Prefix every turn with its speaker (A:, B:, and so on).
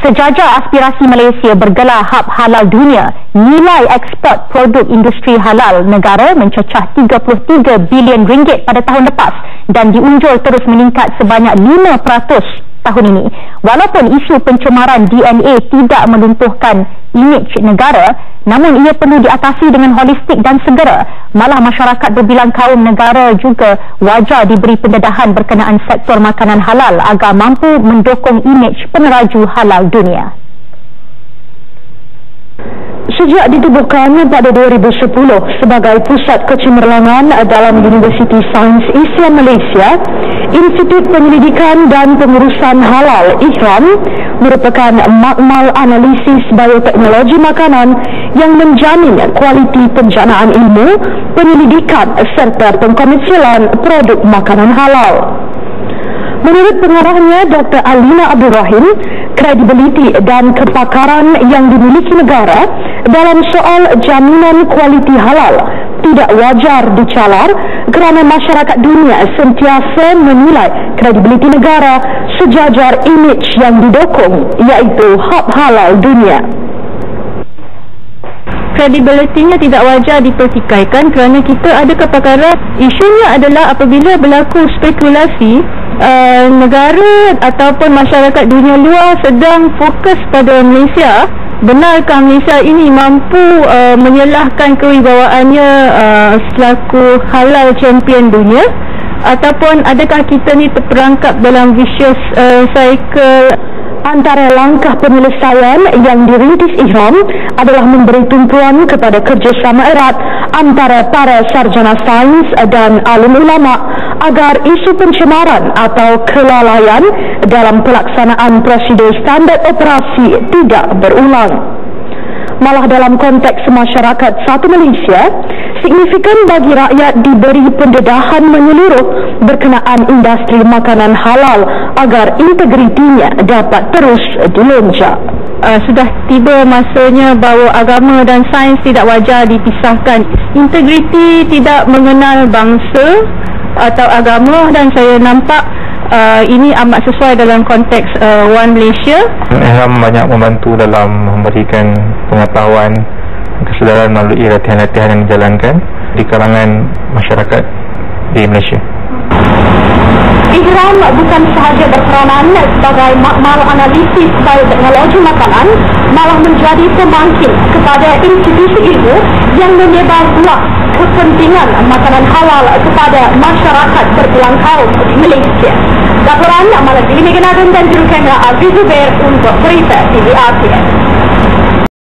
A: Sejajar aspirasi Malaysia bergelar Hub Halal Dunia, nilai ekspor produk industri halal negara mencecah 33 bilion ringgit pada tahun lepas dan diunjur terus meningkat sebanyak 5% tahun ini. Walaupun isu pencemaran DNA tidak melumpuhkan imej negara, namun ia perlu diatasi dengan holistik dan segera. Malah masyarakat berbilang kaum negara juga wajar diberi pendedahan berkenaan sektor makanan halal agar mampu mendukung imej peneraju halal dunia.
B: Sejak ditubuhkan pada 2010 sebagai pusat kecemerlangan dalam Universiti Sains Islam Malaysia, Institut Penyelidikan dan Pengurusan Halal IHRAM merupakan makmal analisis bioteknologi makanan yang menjamin kualiti penjanaan ilmu, penyelidikan serta pengkomersialan produk makanan halal. Menurut pengarahnya Dr. Alina Abdul Rahim, kredibiliti dan kepakaran yang dimiliki negara dalam soal jaminan kualiti halal tidak wajar dicalar kerana masyarakat dunia sentiasa menilai kredibiliti negara sejajar imej yang didukung, iaitu Hub Halal Dunia.
C: Kredibilitinya tidak wajar dipertikaikan kerana kita ada kepakaran. Isunya adalah apabila berlaku spekulasi negara ataupun masyarakat dunia luar sedang fokus pada Malaysia, benarkah Malaysia ini mampu menyelahkan kewibawaannya selaku halal champion dunia, ataupun adakah kita ni terperangkap dalam vicious cycle?
B: Antara langkah penyelesaian yang dirintis IHRAM adalah memberi tumpuan kepada kerjasama erat antara para sarjana sains dan alim ulama agar isu pencemaran atau kelalaian dalam pelaksanaan prosedur standard operasi tidak berulang. Malah dalam konteks masyarakat satu Malaysia, signifikan bagi rakyat diberi pendedahan menyeluruh berkenaan industri makanan halal agar integritinya dapat terus dilonjak.
C: Sudah tiba masanya bahawa agama dan sains tidak wajar dipisahkan. Integriti tidak mengenal bangsa atau agama, dan saya nampak ini amat sesuai dalam konteks One Malaysia.
D: IHRAM banyak membantu dalam memberikan pengetahuan kesedaran melalui latihan-latihan yang dijalankan di kalangan masyarakat di Malaysia.
B: IHRAM bukan sahaja berperanan sebagai makmal analisis bioteknologi makanan, malah menjadi pemangkin kepada institusi ilmu yang menyebar luas kepentingan makanan halal kepada masyarakat berbelang kaum di Malaysia. Laporan Amalan Dili Meganadun dan Juru Kamera Aziz Zubair untuk Berita TV ASEAN.